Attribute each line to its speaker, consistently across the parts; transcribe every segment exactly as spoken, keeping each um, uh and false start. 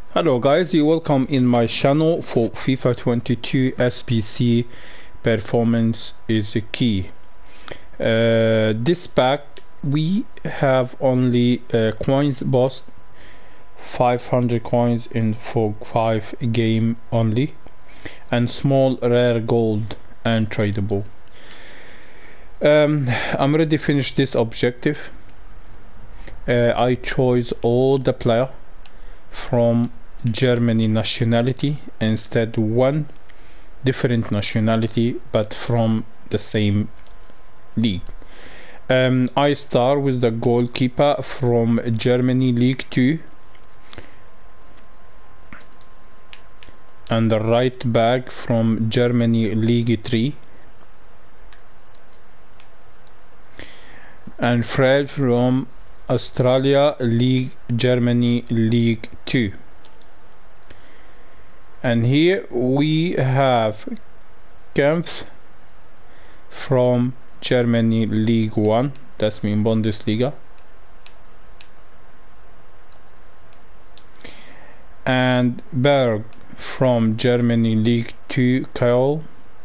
Speaker 1: Hello guys, you welcome in my channel for FIFA twenty-two S B C. Performance is a key. Uh, this pack we have only uh, coins boss, five hundred coins in for five game only, and small rare gold and tradable. um, I'm ready to finish this objective. uh, I chose all the player from Germany nationality instead one different nationality but from the same league. um, I start with the goalkeeper from Germany League two and the right back from Germany League three and Fred from Australia League Germany League two. And here we have Kempf from Germany League one, that's mean Bundesliga, and Berg from Germany League two Kyle,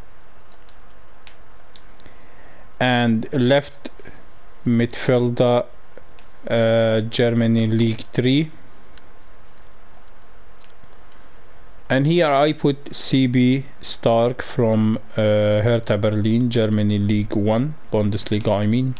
Speaker 1: and left midfielder uh, Germany League three. And here I put C B Stark from uh, Hertha Berlin, Germany League one, Bundesliga I mean.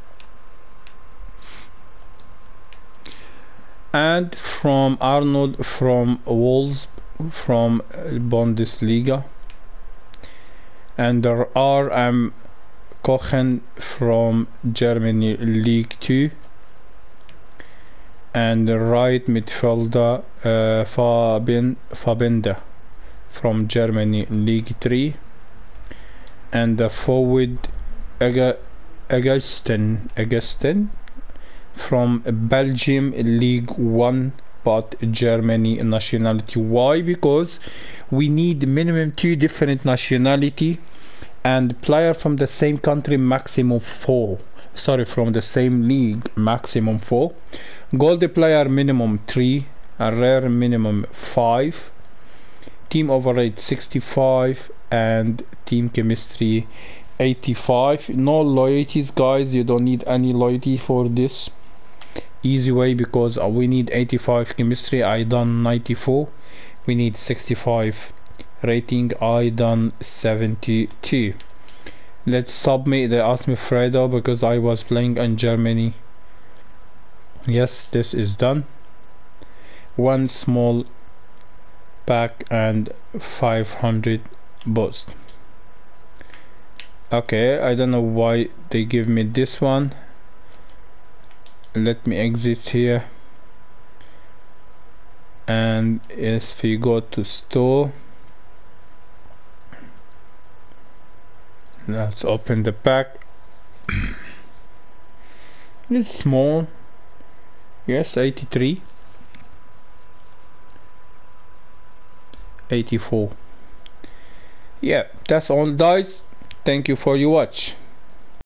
Speaker 1: And from Arnold from Wolves, from Bundesliga. And there are um, Kochen from Germany League two. And the right midfielder uh, Fabian Fabenda from Germany League three, and the forward Augustin Augustin from Belgium League one but Germany nationality. Why? Because we need minimum two different nationality and player from the same country maximum four, sorry from the same league maximum four. Gold player minimum three, a rare minimum five, team overrate sixty-five, and team chemistry eighty-five. No loyalties guys, you don't need any loyalty for this. Easy way, because we need eighty-five chemistry, I done ninety-four. We need sixty-five rating, I done seventy-two. Let's submit. They asked me Fredo because I was playing in Germany. Yes, this is done. One small pack and five hundred boost. Okay, I don't know why they give me this one. Let me exit here, and if we go to store, let's open the pack. It's small. Yes, eighty-three, eighty-four. Yeah, that's all guys. Thank you for your watch.